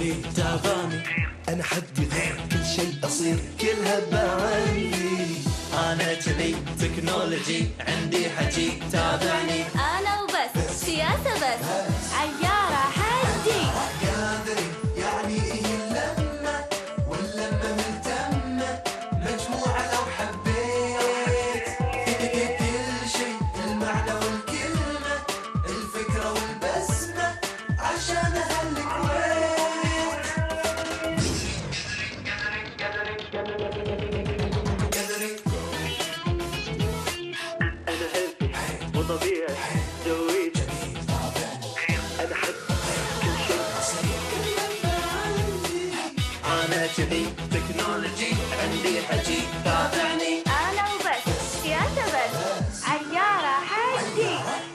شي تابعني، انا حدي غير كل شي اصير كلها بعندي. انا كذي تكنولوجي عندي حكي تابعني. انا وبس سياسة بس عيارة حدي. قادري يعني ايه اللمة واللمة ملتمة مجموعة لو حبيت كل شي المعنى والكلمة الفكرة والبسمة عشان هالكويت. أنا هيلثي وطبيعي جويت، أنا أحب كل شيء. انا كذي تكنولوجي عندي حكي تابعني. انا وبس سياسة بس عيارة حدي.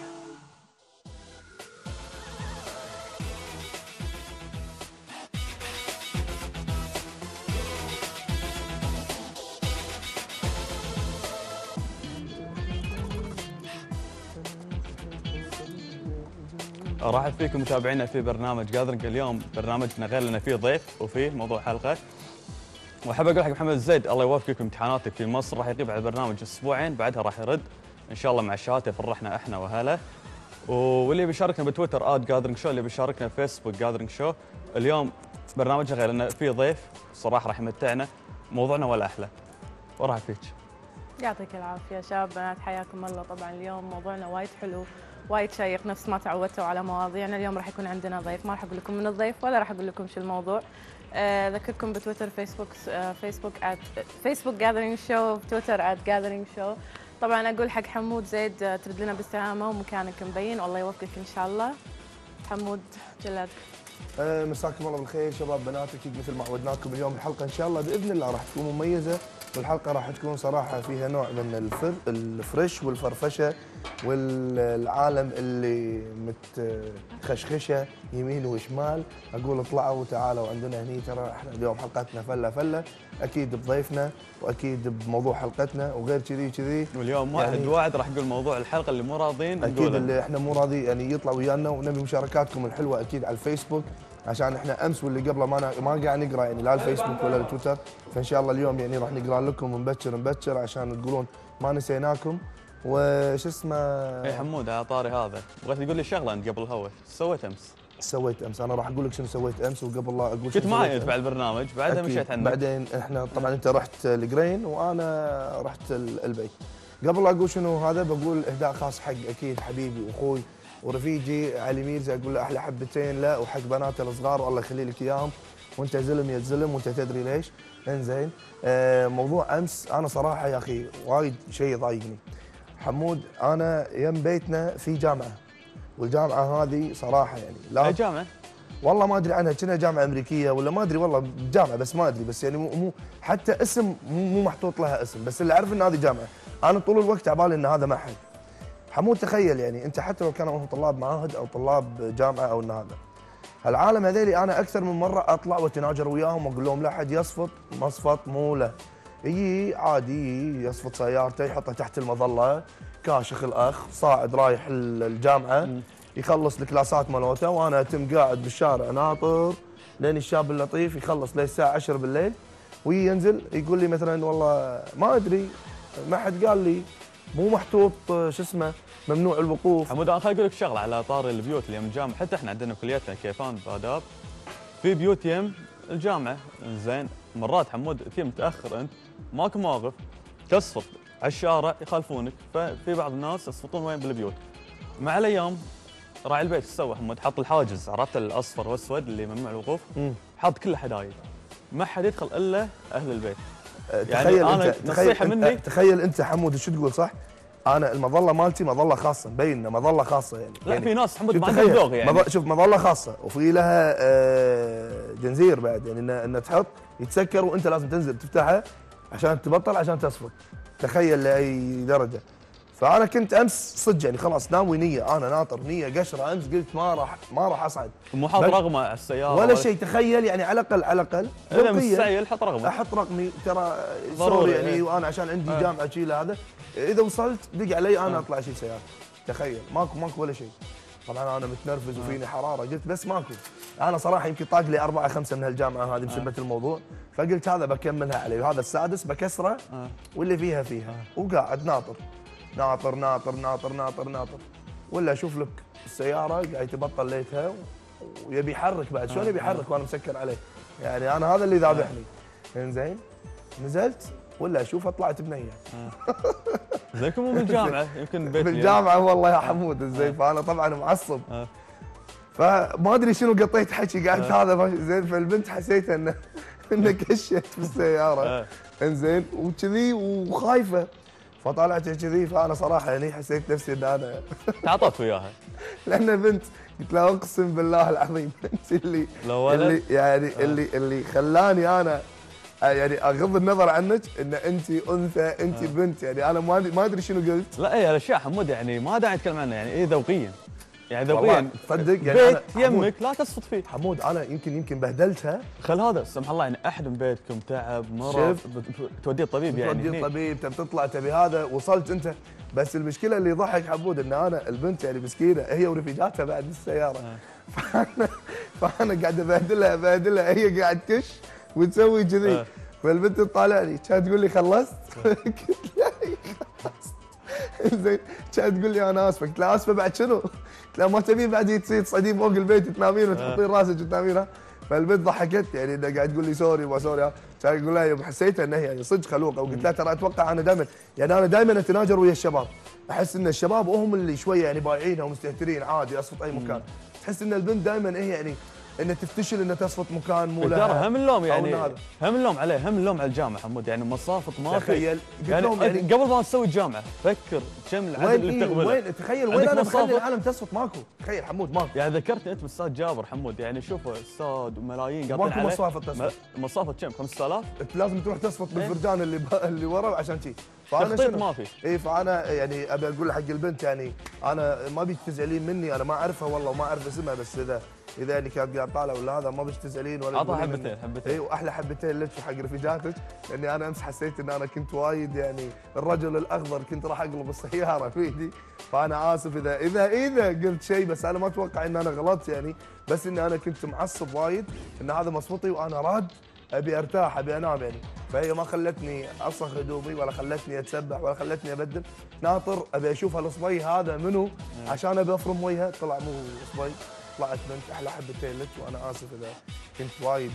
ارحب فيكم متابعينا في برنامج جاذرينج. اليوم برنامجنا غير لنا فيه ضيف وفيه موضوع حلقه. واحب اقول حق محمد الزيد الله يوفقك في امتحاناتك في مصر، راح يغيب على البرنامج اسبوعين، بعدها راح يرد ان شاء الله مع الشهاده يفرحنا احنا واهله. واللي بيشاركنا بتويتر @جاذرينج شو، اللي بيشاركنا في فيسبوك جاذرينج شو. اليوم برنامجنا غير لنا فيه ضيف صراحه راح يمتعنا، موضوعنا ولا احلى. وارحب فيك. يعطيك العافية شباب بنات، حياكم الله. طبعا اليوم موضوعنا وايد حلو وايد شيق، نفس ما تعودتوا على مواضيعنا. اليوم راح يكون عندنا ضيف، ما راح اقول لكم من الضيف ولا راح اقول لكم شو الموضوع. اذكركم بتويتر فيسبوك جاذرينج شو، تويتر @جاذرينج شو. طبعا اقول حق حمود زيد ترد لنا بالسلامة ومكانك مبين والله يوفقك ان شاء الله. حمود جلاد. مساكم الله بالخير شباب بنات، اكيد مثل ما عودناكم اليوم الحلقه ان شاء الله باذن الله راح تكون مميزه، والحلقه راح تكون صراحه فيها نوع من الفرش والفرفشه والعالم اللي متخشخشه يمين وشمال. اقول اطلعوا وتعالوا عندنا هني، ترى احنا اليوم حلقتنا فله فله، اكيد بضيفنا واكيد بموضوع حلقتنا وغير كذي. واليوم واحد يعني واحد راح يقول موضوع الحلقه اللي مو راضين اكيد نقوله. اللي احنا مو راضي يعني يطلع ويانا، ونبي مشاركاتكم الحلوه اكيد على الفيسبوك، عشان احنا امس واللي قبله ما قاعد نقرا يعني لا الفيسبوك ولا التويتر، فان شاء الله اليوم يعني راح نقرا لكم مبكر عشان تقولون ما نسيناكم. وش اسمه اي حمود على طاري هذا، بغيت تقول لي شغله انت قبل الهوا، ايش سويت امس؟ سويت امس، انا راح اقول لك شنو سويت امس، وقبل لا اقول كنت معي انت بعد البرنامج، بعدها مشيت عنك. بعدين احنا طبعا انت رحت الجرين وانا رحت البيت. قبل لا اقول شنو هذا بقول اهداء خاص حق اكيد حبيبي واخوي ورفيجي علي ميرزا، اقول له احلى حبتين له، وحق بناته الصغار والله يخلي لك اياهم، وانت زلم يا زلم وانت تدري ليش. انزين موضوع امس انا صراحه يا اخي وايد شيء يضايقني. حمود انا يم بيتنا في جامعه، والجامعه هذه صراحه يعني لا اي جامعه؟ والله ما ادري عنها، كأنها جامعه امريكيه ولا ما ادري والله جامعه، بس ما ادري، بس يعني مو حتى اسم مو محطوط لها اسم، بس اللي اعرف ان هذه جامعه. انا طول الوقت على بالي ان هذا معهد. حمود تخيل يعني انت حتى لو كانوا هم طلاب معاهد او طلاب جامعه او ان هذا هالعالم هذيلي، انا اكثر من مره اطلع واتناجر وياهم واقول لهم لا حد يصفط مصفط مو له، يجي عادي يصفط سيارته يحطها تحت المظله، كاشخ الاخ صاعد رايح الجامعه يخلص الكلاسات مالته، وانا اتم قاعد بالشارع ناطر لين الشاب اللطيف يخلص للساعه 10 بالليل، وينزل يقول لي مثلا والله ما ادري ما حد قال لي مو محطوط شو اسمه ممنوع الوقوف. حمود انا خليني اقول لك شغله على طار البيوت اللي يم الجامعه، حتى احنا عندنا كليتنا كيفان باداب في بيوت يم الجامعه. زين مرات حمود تيجي متاخر انت ماكو مواقف تصفط على الشارع يخالفونك، ففي بعض الناس يصفطون وين بالبيوت. مع الايام راعي البيت ايش سوى حمود؟ حط الحاجز، عرفت الاصفر والاسود اللي ممنوع الوقوف، حط كله حدايد ما حد يدخل الا اهل البيت. تخيل يعني انا انت نصيحه مني، تخيل انت حمود شو تقول صح؟ انا المظله مالتي مظله خاصه، مبينه مظله خاصه يعني. لا يعني في ناس حمود ما عندهم ذوق يعني. شوف مظله خاصه وفي لها جنزير بعد، يعني انه تحط يتسكر وانت لازم تنزل تفتحها عشان تبطل عشان تصفط. تخيل لاي درجه. فانا كنت امس صدق يعني خلاص ناوي نيه، انا ناطر نيه قشره امس، قلت ما راح اصعد. مو حاط رقمه على السياره ولا شيء. تخيل يعني على الاقل اذا مستعجل حط رقمه. احط رقمي ترى ضروري يعني إيه. وانا عشان عندي جامعه شيء هذا، اذا وصلت دق علي انا اطلع اشيل سياره. تخيل ماكو ولا شيء. طبعا انا متنرفز وفيني حراره، قلت بس ماكو انا صراحه يمكن طاق لي 4 5 من هالجامعه هذه بسبه الموضوع، فقلت هذا بكملها عليه، وهذا السادس بكسره واللي فيها فيها، وقاعد ناطر ناطر ناطر ناطر ناطر ناطر، ولا اشوف لك السياره قاعد تبطل ليتها ويبي يحرك بعد، شلون يبي يحرك وانا مسكر عليه؟ يعني انا هذا اللي ذابحني. انزين نزلت ولا اشوفها طلعت بنيه. زيكم مو بالجامعه يمكن بيت بالجامعه والله يا حمود. زين فانا طبعا معصب، فما ادري شنو قطيت حكي قاعد هذا زين، فالبنت حسيتها انه كشت بالسياره. انزين وكذي وخايفه، فطلعت كذي، فانا صراحه يعني حسيت نفسي ان انا تعاطفت وياها لان بنت. قلت لها اقسم بالله العظيم انت اللي يعني اللي خلاني انا يعني اغض النظر عنك ان انت انثى، انت بنت، يعني انا ما ادري شنو قلت. لا هي الاشياء حمود يعني ما داعي نتكلم عنها، يعني ايه ذوقيا، يعني ذوقيا تصدق يعني بيت يمك لا تصفط فيه. حمود انا يمكن بهدلتها. خل هذا سمح الله يعني احد من بيتكم تعب مرض توديه الطبيب، يعني توديه الطبيب تبي تطلع تبي هذا، وصلت انت. بس المشكله اللي يضحك حمود ان انا البنت يعني مسكينه هي ورفيجاتها بعد بالسياره. فانا قاعد ابهدلها هي قاعد تكش وتسوي كذي. فالبنت تطالعني كانت تقول لي خلصت؟ قلت لها خلصت. زين كانت تقول لي انا اسفه، قلت لها اسفه بعد شنو؟ قلت لها ما تبين بعد تصعدين فوق البيت تنامين وتحطين راسك وتنامين. فالبنت ضحكت يعني انها قاعد تقول لي سوري ما سوري. كان اقول لها حسيتها انها يعني صدق خلوقه، وقلت لها ترى اتوقع انا دائما يعني انا دائما اتناجر ويا الشباب، احس ان الشباب هم اللي شويه يعني بايعينها ومستهترين عادي اصفط اي مكان. تحس ان البنت دائما هي يعني انها تفتشل انها تصفط مكان مو لها. هم اللوم يعني هم اللوم عليه، هم اللوم على الجامعه حمود، يعني مصافط ما في. تخيل يعني قبل ما تسوي الجامعه فكر كم العدد اللي بتقبله. وين تخيل وين انا بخلي العالم تصفط ماكو. تخيل حمود ماكو. يعني ذكرتني انت بالاستاذ جابر حمود، يعني شوف استاذ وملايين قاطعين عليه. ماكو مصافط تصفط. مصافط كم 5000 انت لازم تروح تصفط بالفرجان اللي ورا عشان شي. فانا شنو ما في. اي فانا يعني ابي اقول حق البنت يعني انا ما ابيك تزعلين مني، انا ما اعرفها والله وما اعرف اسمها، بس اذا يعني كانت قاعد طالع ولا هذا ما بيش تزعلين ولا اعطها حبتين. اي واحلى حبتين لك وحق رفيجاتك، لاني انا امس حسيت ان انا كنت وايد يعني الرجل الاخضر كنت راح اقلب السياره في ايدي. فانا اسف اذا قلت شيء، بس انا ما اتوقع ان انا غلطت يعني، بس اني انا كنت معصب وايد ان هذا مصفطي وانا راد ابي ارتاح ابي انام يعني. فهي ما خلتني اصخ هدومي ولا خلتني اتسبح ولا خلتني ابدل، ناطر ابي اشوف هالصبي هذا منو عشان ابي افرم وجهه. طلع مو صبي، طلعت بنت. احلى حبتين لك، وانا اسف اذا كنت وايد.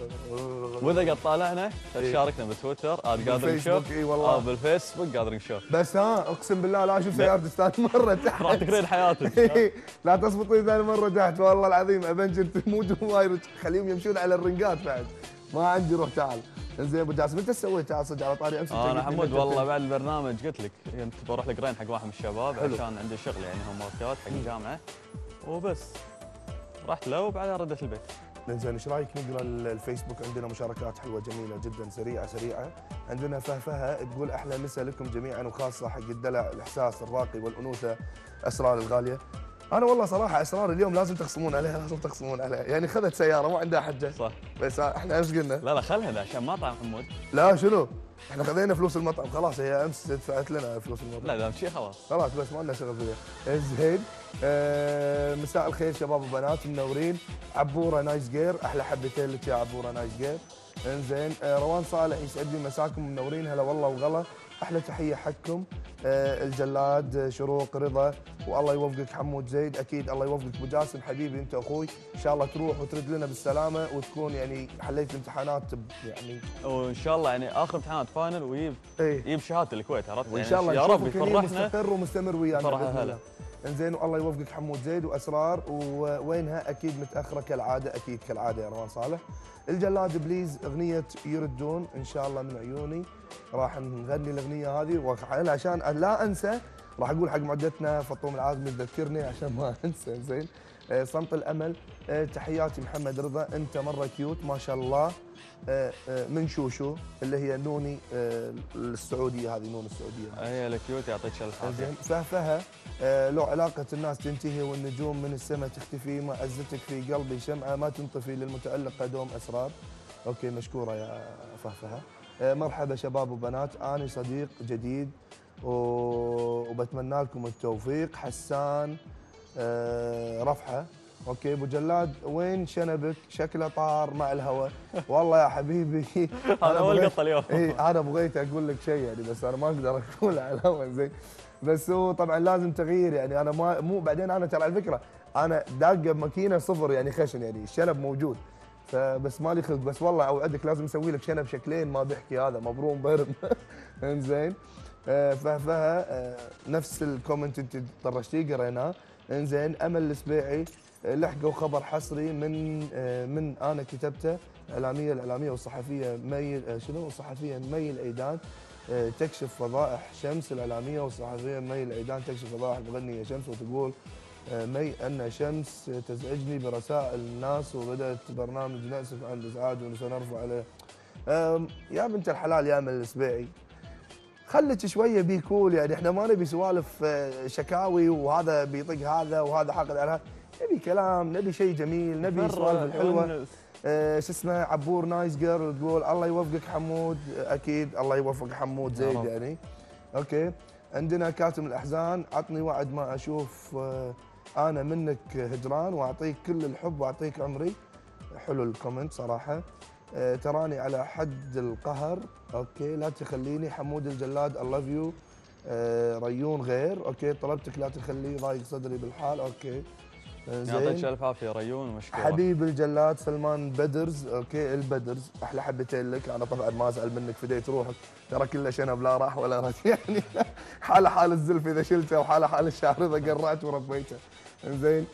واذا قد طالعنا شاركنا بتويتر @gathering_show اي والله، او بالفيسبوك gathering_show. بس اقسم بالله لا اشوف سيارتي ثاني مره تحت. راح تكرين حياتك. لا تصبطي ثاني مره تحت والله العظيم. ابنجر تموت وايد، خليهم يمشون على الرنقات بعد. ما عندي روح تعال. زين ابو جاسم انت سويت تعال صدق على طاري امس؟ انا حمود والله بعد البرنامج قلت لك كنت بروح القرين حق واحد من الشباب عشان عندي شغل يعني هم ماركات حق الجامعه وبس. رحت له وبعدها رديت البيت. زين ايش رايك نقرا الفيسبوك؟ عندنا مشاركات حلوه جميله جدا سريعه. عندنا فهفهه تقول احلى مسا لكم جميعا، وخاصه حق الدلع الاحساس الراقي والانوثه اسرار الغاليه. انا والله صراحه اسرار اليوم لازم تخصمون عليها، يعني خذت سياره ما عندها حجه. صح. بس احنا امس قلنا لا خلها عشان مطعم حمود. لا شنو؟ احنا خذينا فلوس المطعم خلاص، هي امس دفعت لنا فلوس المطعم. لا شيء خلاص بس ما لنا شغل فيها. زين مساء الخير شباب وبنات منورين. عبوره نايس جير، احلى حبتين لك يا عبوره نايس جير. انزين روان صالح يسعد لي مساكم منورين، هلا والله وغلا. احلى تحيه حقكم الجلاد شروق رضا، والله يوفقك حمود زيد. اكيد الله يوفقك ابو جاسم حبيبي انت اخوي، ان شاء الله تروح وترد لنا بالسلامه وتكون يعني حليت الامتحانات يعني، وان شاء الله يعني اخر امتحانات فاينل ويجيب يجيب شهاده الكويت، عرفت؟ وان شاء الله يا رب يفرحنا مستقر ومستمر ويانا فرحه هلا. انزين والله يوفقك حمود زيد. واسرار ووينها اكيد متاخره كالعاده، اكيد كالعاده يا روان صالح. الجلاد بليز اغنيه يردون ان شاء الله من عيوني، راح نغني الاغنيه هذه عشان لا انسى. راح اقول حق معدتنا فطوم العازمي تذكرني عشان ما انسى. زين صمت الامل تحياتي محمد رضا، انت مره كيوت ما شاء الله. من شوشو اللي هي نوني السعوديه، هذه نون السعوديه هي الكيوت يعطيك العافيه. زين فهفها لو علاقه الناس تنتهي والنجوم من السماء تختفي، معزتك في قلبي شمعه ما تنطفي، للمتالق دوم اسرار. اوكي مشكوره يا فهفها. مرحبا شباب وبنات، اني صديق جديد وبتمنى لكم التوفيق. حسان رفحه اوكي ابو جلاد وين شنبك؟ شكله طار مع الهواء. والله يا حبيبي هذا اول قطه اليوم. اي انا بغيت اقول لك شيء يعني بس انا ما اقدر اقول على الهواء زين. بس هو طبعا لازم تغيير يعني انا ما مو بعدين انا ترى على فكره انا داقه بماكينه صفر يعني خشن يعني الشنب موجود فبس مالي خلق بس والله اوعدك لازم اسوي لك شنب شكلين ما بيحكي هذا مبروم برم. انزين فهفها نفس الكومنت انت طرشتيه قريناه. انزين امل السبيعي لحقوا خبر حصري من انا كتبته الاعلاميه والصحفيه مي شنو الصحفيه مي العيدان تكشف فضائح شمس. الاعلاميه والصحفيه مي العيدان تكشف فضائح المغنيه شمس وتقول مي ان شمس تزعجني برسائل الناس وبدات برنامج ناسف عن الازعاج وسنرفع عليه. يا بنت الحلال يا امل السبيعي خليك شويه بي كول يعني احنا ما نبي سوالف شكاوي وهذا بيطق هذا وهذا حاقد على هذا. نبي كلام نبي شيء جميل نبي سوالف الحلوه. شو اسمه عبور نايس جيرل تقول الله يوفقك حمود. اكيد الله يوفق حمود زيد يعني. اوكي عندنا كاتم الاحزان عطني وعد ما اشوف انا منك هجران واعطيك كل الحب واعطيك عمري. حلو الكومنت صراحه. تراني على حد القهر. اوكي لا تخليني حمود الجلاد I love you. ريون غير. اوكي طلبتك لا تخليه ضايق صدري بالحال. اوكي يعطيك الف عافيه ريون ومشكوره. حبيب الجلاد سلمان بدرز. اوكي البدرز احلى حبتين لك. انا طبعا ما ازعل منك فديت روحك ترى كله شنب لا راح ولا رد يعني حاله حال الزلف اذا شلته وحاله حال الشعر اذا قرعت وربيته. زين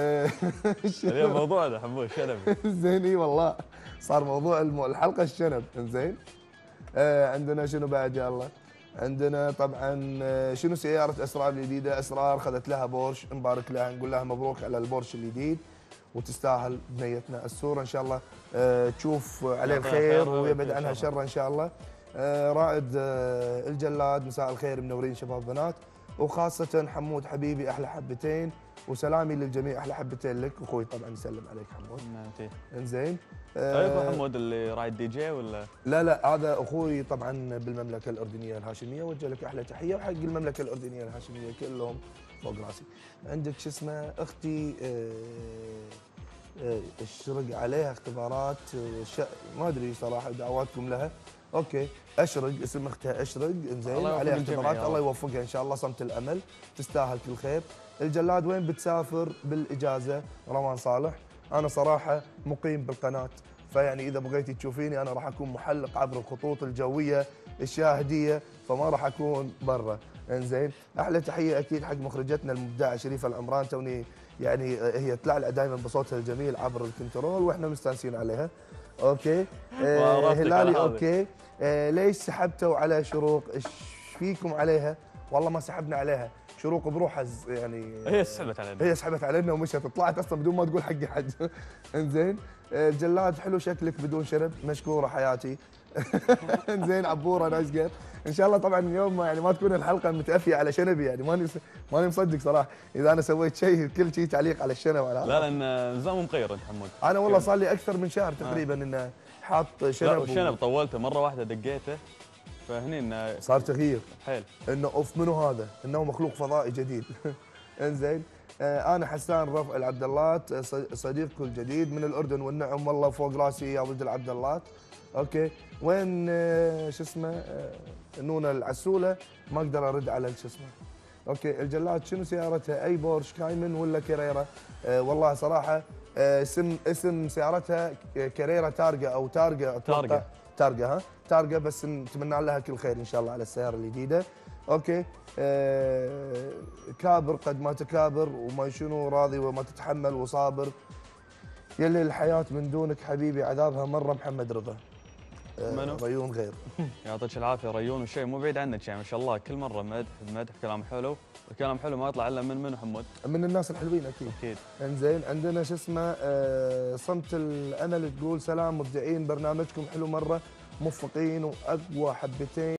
اليوم موضوعنا حمود شنب. زين اي والله صار موضوع الحلقه الشنب. انزين عندنا شنو بعد يا الله؟ عندنا طبعا شنو سياره اسرار الجديده. اسرار خذت لها بورش نبارك لها نقول لها مبروك على البورش الجديد وتستاهل بنيتنا. الصوره ان شاء الله تشوف عليه الخير ويبعد عنها شر ان شاء الله. رائد الجلاد مساء الخير منورين شباب بنات وخاصه حمود حبيبي احلى حبتين وسلامي للجميع احلى حبتين لك. اخوي طبعا يسلم عليك حمود. انزين طيب حمود اللي رايد دي جي ولا؟ لا هذا اخوي طبعا بالمملكه الاردنيه الهاشميه وجه لك احلى تحيه وحق المملكه الاردنيه الهاشميه كلهم فوق راسي. عندك شو اسمه اختي اشرق عليها اختبارات ما ادري صراحه دعواتكم لها. اوكي اشرق اسم اختها اشرق. انزين عليها اختبارات الله يوفقها ان شاء الله صمت الامل تستاهل كل خير. الجلاد وين بتسافر بالاجازه؟ روان صالح انا صراحه مقيم بالقناه فيعني اذا بغيتي تشوفيني انا راح اكون محلق عبر الخطوط الجويه الشاهديه فما راح اكون برا. انزين احلى تحيه اكيد حق مخرجتنا المبدعه شريفه العمران توني يعني هي تلعلع دائما بصوتها الجميل عبر الكنترول واحنا مستانسين عليها. اوكي هلالي اوكي ليش سحبتوا على شروق؟ ايش فيكم عليها؟ والله ما سحبنا عليها شروق بروحها يعني هي سحبت علينا ومشت طلعت اصلا بدون ما تقول حقي حد. انزين الجلاد حلو شكلك بدون شنب مشكوره حياتي. انزين عبوره نايس جير ان شاء الله. طبعا اليوم يعني ما تكون الحلقه متأفية على شنبي يعني ماني مصدق صراحه اذا انا سويت شيء كل شيء تعليق على الشنب على لا لان نظام مغير انت حمود. انا والله صار لي اكثر من شهر تقريبا انه حاط شنب. لا والشنب طولته مره واحده دقيته فهني انه صار تغيير حيل انه اوف منو هذا انه مخلوق فضائي جديد. انزين انا حسان رفع العبداللات صديقكم الجديد من الاردن والنعم والله فوق راسي يا ولد العبداللات. اوكي وين شو اسمه نونا العسوله ما اقدر ارد على شو اسمه. اوكي الجلاد شنو سيارتها اي بورش كايمن ولا كاريرا؟ والله صراحه اسم سيارتها كاريرا تارجا او تارجا ها تارجا بس نتمنى لها كل خير ان شاء الله على السياره الجديده. اوكي كابر قد ما تكابر وما شنو راضي وما تتحمل وصابر يلي الحياه من دونك حبيبي عذابها مره. محمد رضا ريون غير. يعطيك العافيه ريون وشيء مو بعيد عنك يعني ما شاء الله كل مره مدح كلام حلو والكلام حلو ما يطلع الا من حمود من الناس الحلوين اكيد. انزين عندنا شو اسمه صمت الامل تقول سلام مبدعين برنامجكم حلو مره موفقين واقوى حبتين